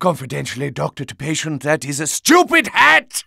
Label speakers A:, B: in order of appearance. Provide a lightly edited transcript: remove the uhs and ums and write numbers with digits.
A: Confidentially, doctor to patient, that is a stupid hat!